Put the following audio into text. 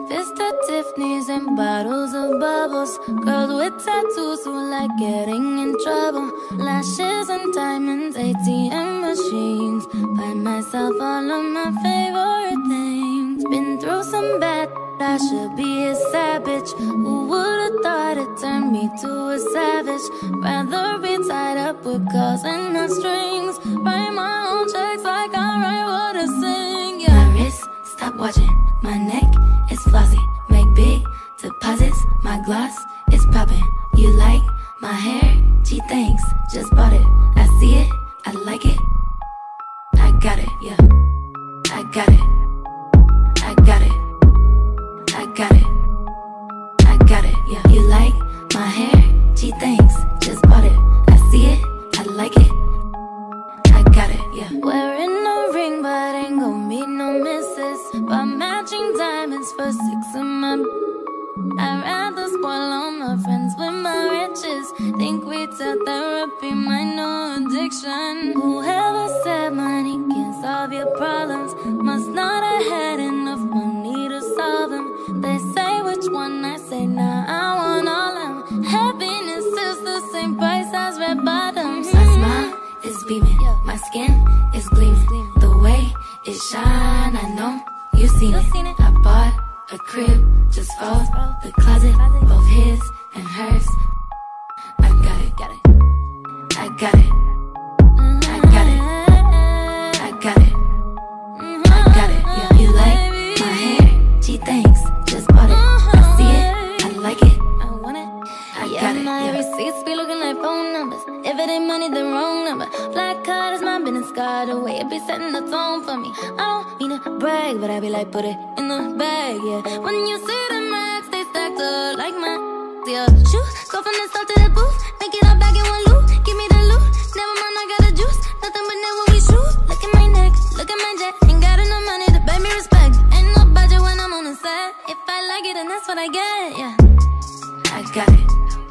Fist at Tiffany's and bottles of bubbles. Girls with tattoos who like getting in trouble. Lashes and diamonds, ATM machines. Buy myself all of my favorite things. Been through some bad, I should be a savage. Who would've thought it turned me to a savage? Rather be tied up with calls and not strings. Write my own checks like I write what I sing, yeah. My wrist, stop watching. My neck is flossy. Make big deposits. My gloss is popping. You like my hair? Gee, thanks. Just bought it. I see it. I like it. I got it, yeah. I got it. I got it. I got it. I got it, yeah. You like my hair? Gee, thanks. Just bought it. I see it. I like it. I got it, yeah. Wearing no ring, but ain't gon' meet no misses. Buy matching diamonds for 6 of my. I'd rather spoil all my friends with my riches. Think retail therapy might know addiction. Whoever said money can solve your problems must not have had enough money to solve them. They say which one, I say nah, I want all of them. Happiness is the same price as red bottoms. My smile is beaming, my skin is gleaming. The way it shine, I know you've seen it. I bought a crib just for the closet, both his and hers. I got it, got it. I got it. I got it. I got it. I got it. Yeah, you like my hair? Gee, thanks. Just bought it. I see it. I like it. I want it. I got it. My receipts be looking like phone numbers. If it ain't money, then wrong number. Black card is my business card. The way it be setting the tone for me. I don't mean to brag, but I be like, put it in the bag, yeah. When you see the max, they stacked up like my, yeah. Shoes, go from the start to the booth. Make it all back in one loop. Give me the loot. Never mind, I got the juice. Nothing but never we shoot. Look at my neck, look at my jet. Ain't got enough money to pay me respect. Ain't no budget when I'm on the set. If I like it, then that's what I get, yeah. I got it.